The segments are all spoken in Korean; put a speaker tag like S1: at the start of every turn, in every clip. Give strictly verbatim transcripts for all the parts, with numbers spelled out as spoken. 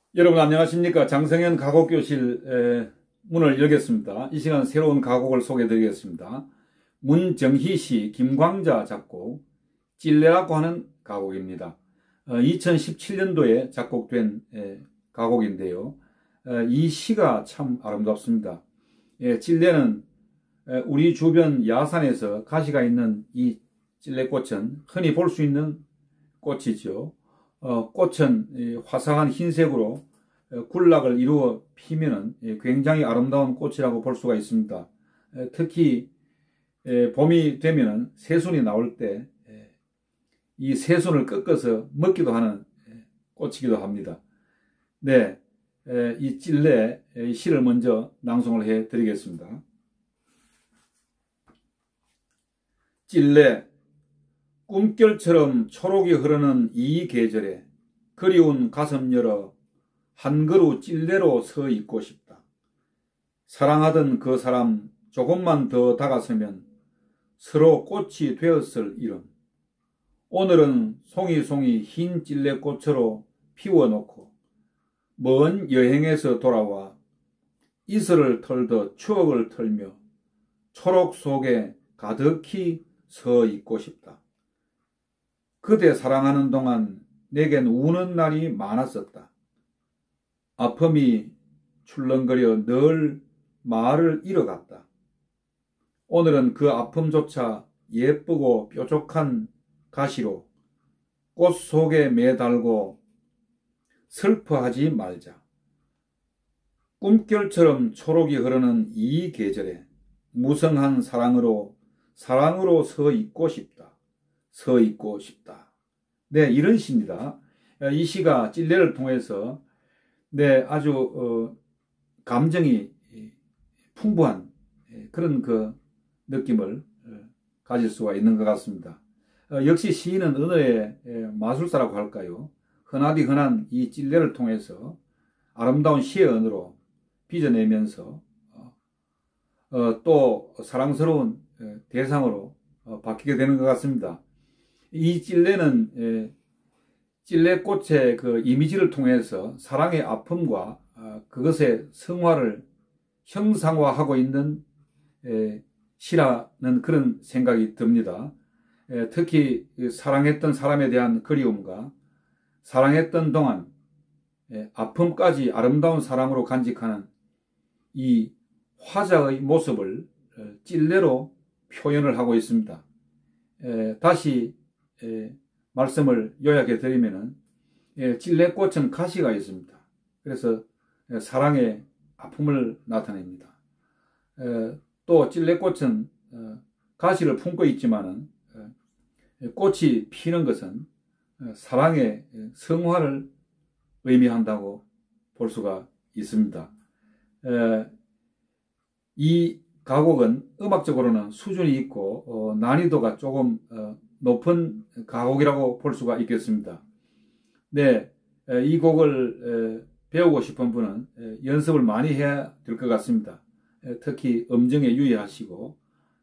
S1: 여러분 안녕하십니까. 장성현 가곡교실 문을 열겠습니다. 이 시간 새로운 가곡을 소개해 드리겠습니다. 문정희 시, 김광자 작곡, 찔레라고 하는 가곡입니다. 이천십칠 년도에 작곡된 가곡인데요. 이 시가 참 아름답습니다. 찔레는 우리 주변 야산에서 가시가 있는 이 찔레꽃은 흔히 볼 수 있는 꽃이죠. 어, 꽃은 화사한 흰색으로 군락을 이루어 피면은 굉장히 아름다운 꽃이라고 볼 수가 있습니다. 특히 봄이 되면은 새순이 나올 때 이 새순을 꺾어서 먹기도 하는 꽃이기도 합니다. 네, 이 찔레 시를 먼저 낭송을 해 드리겠습니다. 찔레. 꿈결처럼 초록이 흐르는 이 계절에 그리운 가슴 열어 한 그루 찔레로 서 있고 싶다. 사랑하던 그 사람 조금만 더 다가서면 서로 꽃이 되었을 이름. 오늘은 송이송이 흰 찔레꽃으로 피워놓고 먼 여행에서 돌아와 이슬을 털듯 추억을 털며 초록 속에 가득히 서 있고 싶다. 그대 사랑하는 동안 내겐 우는 날이 많았었다. 아픔이 출렁거려 늘 말을 잃어갔다. 오늘은 그 아픔조차 예쁘고 뾰족한 가시로 꽃 속에 매달고 슬퍼하지 말자. 꿈결처럼 초록이 흐르는 이 계절에 무성한 사랑으로 사랑으로 서 있고 싶다. 서 있고 싶다. 네, 이런 시입니다. 이 시가 찔레를 통해서 네, 아주 어, 감정이 풍부한 그런 그 느낌을 가질 수가 있는 것 같습니다. 어, 역시 시인은 언어의 마술사라고 할까요? 흔하디 흔한 이 찔레를 통해서 아름다운 시의 언어로 빚어내면서 어, 어, 또 사랑스러운 대상으로 어, 바뀌게 되는 것 같습니다. 이 찔레는 에, 찔레꽃의 그 이미지를 통해서 사랑의 아픔과 아, 그것의 성화를 형상화하고 있는 에, 시라는 그런 생각이 듭니다. 에, 특히 사랑했던 사람에 대한 그리움과 사랑했던 동안 에, 아픔까지 아름다운 사랑으로 간직하는 이 화자의 모습을 에, 찔레로 표현을 하고 있습니다. 에, 다시 에, 말씀을 요약해 드리면은 예, 찔레꽃은 가시가 있습니다. 그래서 예, 사랑의 아픔을 나타냅니다. 에, 또 찔레꽃은 어, 가시를 품고 있지만은 에, 꽃이 피는 것은 에, 사랑의 성화를 의미한다고 볼 수가 있습니다. 에, 이 가곡은 음악적으로는 수준이 있고 어, 난이도가 조금 어, 높은 가곡이라고 볼 수가 있겠습니다. 네, 이 곡을 배우고 싶은 분은 연습을 많이 해야 될 것 같습니다. 특히 음정에 유의하시고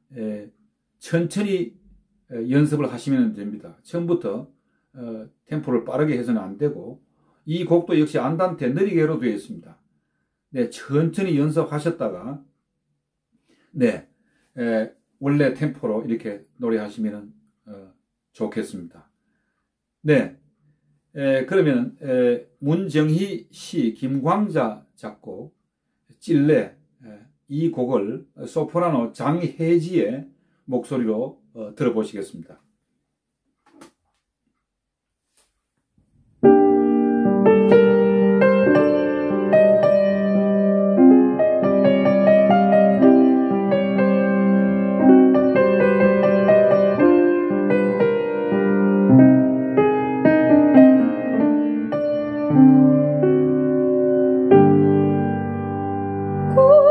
S1: 천천히 연습을 하시면 됩니다. 처음부터 템포를 빠르게 해서는 안 되고 이 곡도 역시 안단테 느리게로 되어 있습니다. 네, 천천히 연습하셨다가 네, 원래 템포로 이렇게 노래하시면 어, 좋겠습니다. 네, 에, 그러면 에, 문정희 시, 김광자 작곡, 찔레 에, 이 곡을 소프라노 장혜지의 목소리로 어, 들어보시겠습니다.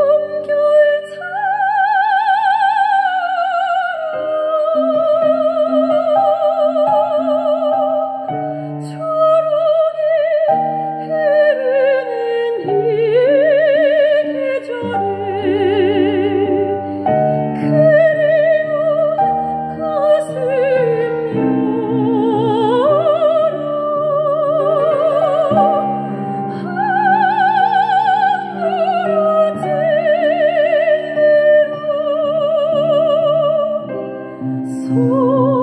S2: 꿈결처럼 주